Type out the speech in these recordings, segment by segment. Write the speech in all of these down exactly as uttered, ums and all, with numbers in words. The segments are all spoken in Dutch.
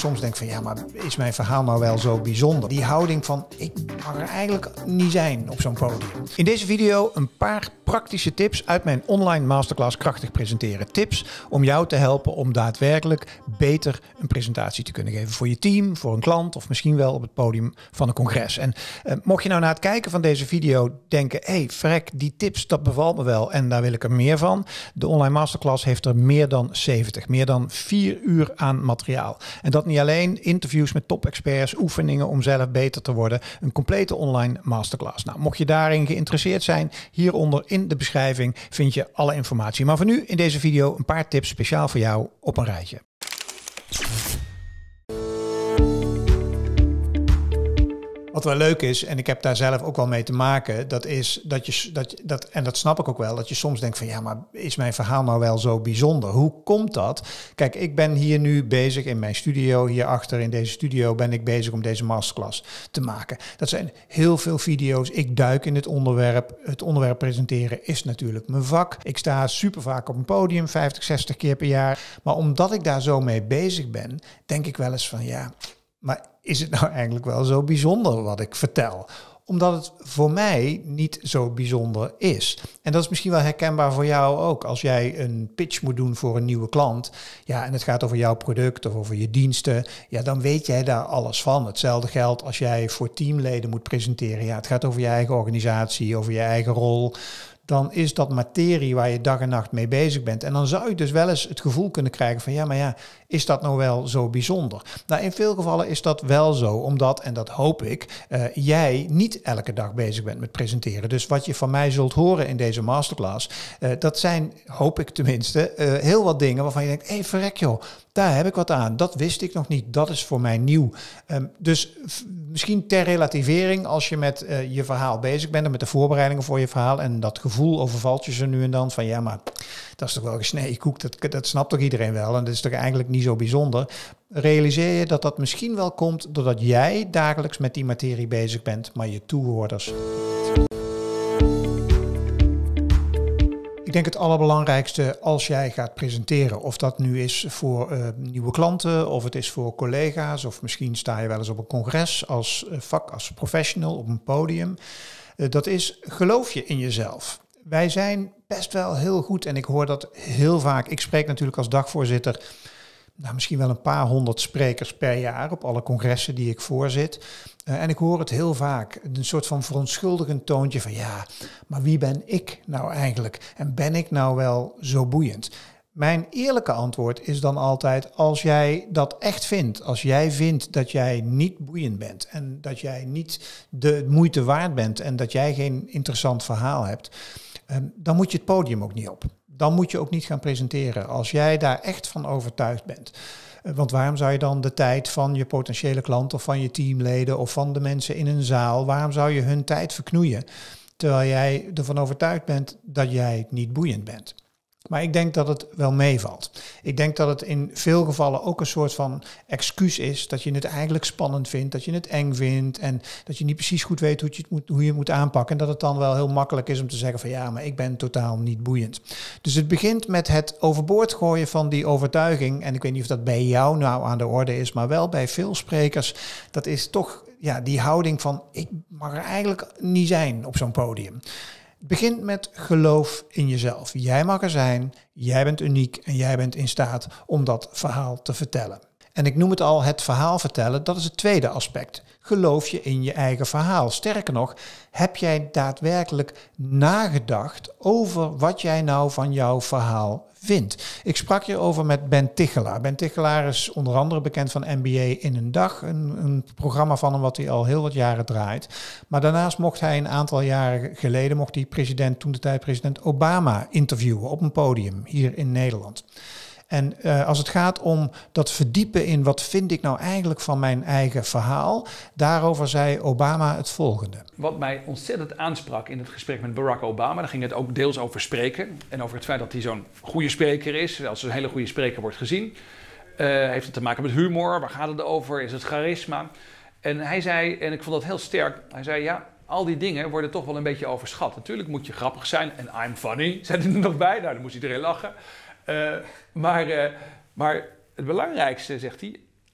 soms denk van ja, maar is mijn verhaal nou wel zo bijzonder? Die houding van ik mag er eigenlijk niet zijn op zo'n podium. In deze video een paar praktische tips uit mijn online masterclass Krachtig Presenteren. Tips om jou te helpen om daadwerkelijk beter een presentatie te kunnen geven voor je team, voor een klant of misschien wel op het podium van een congres. En uh, mocht je nou na het kijken van deze video denken, hé hey, verrek, die tips dat bevalt me wel en daar wil ik er meer van. De online masterclass heeft er meer dan zeventig, meer dan vier uur aan materiaal. En dat niet alleen, interviews met top-experts, oefeningen om zelf beter te worden, een complete online masterclass. Nou, mocht je daarin geïnteresseerd zijn, hieronder in de beschrijving vind je alle informatie. Maar voor nu in deze video een paar tips speciaal voor jou op een rijtje. Wat wel leuk is, en ik heb daar zelf ook wel mee te maken, dat is dat je, dat, dat, en dat snap ik ook wel, dat je soms denkt van ja, maar is mijn verhaal nou wel zo bijzonder? Hoe komt dat? Kijk, ik ben hier nu bezig in mijn studio, hierachter in deze studio ben ik bezig om deze masterclass te maken. Dat zijn heel veel video's, ik duik in het onderwerp. Het onderwerp presenteren is natuurlijk mijn vak. Ik sta super vaak op een podium, vijftig, zestig keer per jaar. Maar omdat ik daar zo mee bezig ben, denk ik wel eens van ja, maar is het nou eigenlijk wel zo bijzonder wat ik vertel? Omdat het voor mij niet zo bijzonder is. En dat is misschien wel herkenbaar voor jou ook. Als jij een pitch moet doen voor een nieuwe klant, ja, en het gaat over jouw product of over je diensten, ja, dan weet jij daar alles van. Hetzelfde geldt als jij voor teamleden moet presenteren. Ja, het gaat over je eigen organisatie, over je eigen rol. Dan is dat materie waar je dag en nacht mee bezig bent. En dan zou je dus wel eens het gevoel kunnen krijgen van ja, maar ja, is dat nou wel zo bijzonder? Nou, in veel gevallen is dat wel zo, omdat, en dat hoop ik, uh, jij niet elke dag bezig bent met presenteren. Dus wat je van mij zult horen in deze masterclass, uh, dat zijn, hoop ik tenminste, uh, heel wat dingen waarvan je denkt, hé, hey, verrek joh, daar heb ik wat aan. Dat wist ik nog niet. Dat is voor mij nieuw. Um, dus f- misschien ter relativering, als je met uh, je verhaal bezig bent en met de voorbereidingen voor je verhaal en dat gevoel overvalt je zo nu en dan van ja, maar dat is toch wel gesneden koek. Dat, dat snapt toch iedereen wel en dat is toch eigenlijk niet zo bijzonder. Realiseer je dat dat misschien wel komt doordat jij dagelijks met die materie bezig bent, maar je toehoorders. Ik denk het allerbelangrijkste als jij gaat presenteren, of dat nu is voor uh, nieuwe klanten, of het is voor collega's, of misschien sta je wel eens op een congres als uh, vak, als professional op een podium. Uh, dat is, geloof je in jezelf. Wij zijn best wel heel goed en ik hoor dat heel vaak. Ik spreek natuurlijk als dagvoorzitter nou, misschien wel een paar honderd sprekers per jaar op alle congressen die ik voorzit. Uh, en ik hoor het heel vaak, een soort van verontschuldigend toontje van ja, maar wie ben ik nou eigenlijk? En ben ik nou wel zo boeiend? Mijn eerlijke antwoord is dan altijd, als jij dat echt vindt, als jij vindt dat jij niet boeiend bent en dat jij niet de moeite waard bent en dat jij geen interessant verhaal hebt, um, dan moet je het podium ook niet op. Dan moet je ook niet gaan presenteren als jij daar echt van overtuigd bent. Want waarom zou je dan de tijd van je potentiële klant of van je teamleden of van de mensen in een zaal, waarom zou je hun tijd verknoeien terwijl jij ervan overtuigd bent dat jij niet boeiend bent? Maar ik denk dat het wel meevalt. Ik denk dat het in veel gevallen ook een soort van excuus is dat je het eigenlijk spannend vindt, dat je het eng vindt en dat je niet precies goed weet hoe je het moet, hoe je het moet aanpakken. En dat het dan wel heel makkelijk is om te zeggen van ja, maar ik ben totaal niet boeiend. Dus het begint met het overboord gooien van die overtuiging. En ik weet niet of dat bij jou nou aan de orde is, maar wel bij veel sprekers. Dat is toch ja, die houding van ik mag er eigenlijk niet zijn op zo'n podium. Het begint met geloof in jezelf. Jij mag er zijn, jij bent uniek en jij bent in staat om dat verhaal te vertellen. En ik noem het al het verhaal vertellen, dat is het tweede aspect. Geloof je in je eigen verhaal. Sterker nog, heb jij daadwerkelijk nagedacht over wat jij nou van jouw verhaal vindt? Ik sprak hierover met Ben Tichelaar. Ben Tichelaar is onder andere bekend van N B A in een dag. Een, een programma van hem wat hij al heel wat jaren draait. Maar daarnaast mocht hij een aantal jaren geleden, mocht hij president, toen de tijd president Obama interviewen op een podium hier in Nederland. En uh, als het gaat om dat verdiepen in wat vind ik nou eigenlijk van mijn eigen verhaal, daarover zei Obama het volgende. Wat mij ontzettend aansprak in het gesprek met Barack Obama, daar ging het ook deels over spreken en over het feit dat hij zo'n goede spreker is, als een hele goede spreker wordt gezien. Uh, heeft het te maken met humor, waar gaat het over, is het charisma? En hij zei, en ik vond dat heel sterk, hij zei ja, al die dingen worden toch wel een beetje overschat. Natuurlijk moet je grappig zijn en I'm funny, zei hij er nog bij, nou dan moest iedereen lachen. Uh, maar, uh, maar het belangrijkste, zegt hij,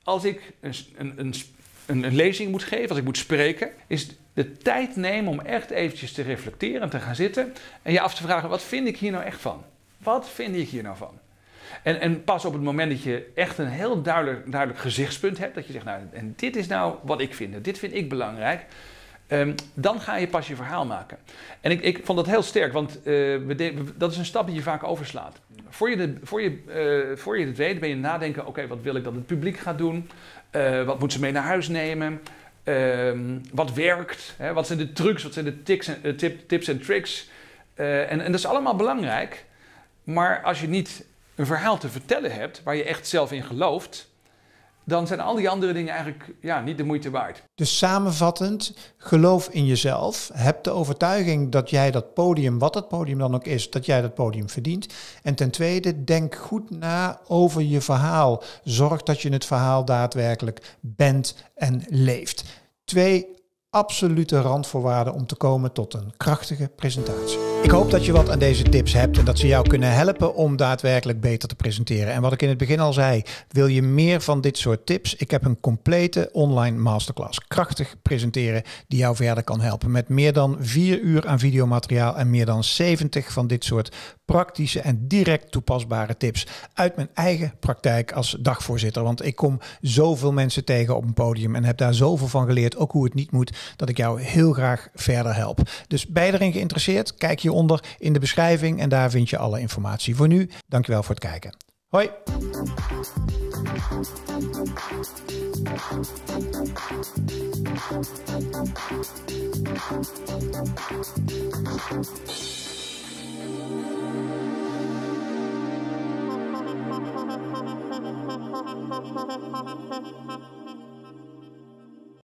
als ik een, een, een, een, een lezing moet geven, als ik moet spreken, is de tijd nemen om echt eventjes te reflecteren en te gaan zitten en je af te vragen, wat vind ik hier nou echt van? Wat vind ik hier nou van? En, en pas op het moment dat je echt een heel duidelijk, duidelijk gezichtspunt hebt, dat je zegt, nou, en dit is nou wat ik vind, dit vind ik belangrijk, um, dan ga je pas je verhaal maken. En ik, ik vond dat heel sterk, want uh, we de, dat is een stap die je vaak overslaat. Voor je, de, voor je, uh, voor je het weet ben je nadenken, oké, okay, wat wil ik dat het publiek gaat doen? Uh, wat moeten ze mee naar huis nemen? Uh, wat werkt? Hè? Wat zijn de trucs? Wat zijn de tics en, uh, tip, tips en tricks? Uh, en, en dat is allemaal belangrijk. Maar als je niet een verhaal te vertellen hebt waar je echt zelf in gelooft, dan zijn al die andere dingen eigenlijk ja, niet de moeite waard. Dus samenvattend, geloof in jezelf. Heb de overtuiging dat jij dat podium, wat dat podium dan ook is, dat jij dat podium verdient. En ten tweede, denk goed na over je verhaal. Zorg dat je het verhaal daadwerkelijk bent en leeft. Twee absolute randvoorwaarden om te komen tot een krachtige presentatie. Ik hoop dat je wat aan deze tips hebt en dat ze jou kunnen helpen om daadwerkelijk beter te presenteren. En wat ik in het begin al zei, wil je meer van dit soort tips? Ik heb een complete online masterclass, krachtig presenteren, die jou verder kan helpen. Met meer dan vier uur aan videomateriaal en meer dan zeventig van dit soort praktische en direct toepasbare tips uit mijn eigen praktijk als dagvoorzitter. Want ik kom zoveel mensen tegen op een podium en heb daar zoveel van geleerd, ook hoe het niet moet, dat ik jou heel graag verder help. Dus ben je erin geïnteresseerd? Kijk hieronder in de beschrijving en daar vind je alle informatie. Voor nu, dankjewel voor het kijken. Hoi! Thank you.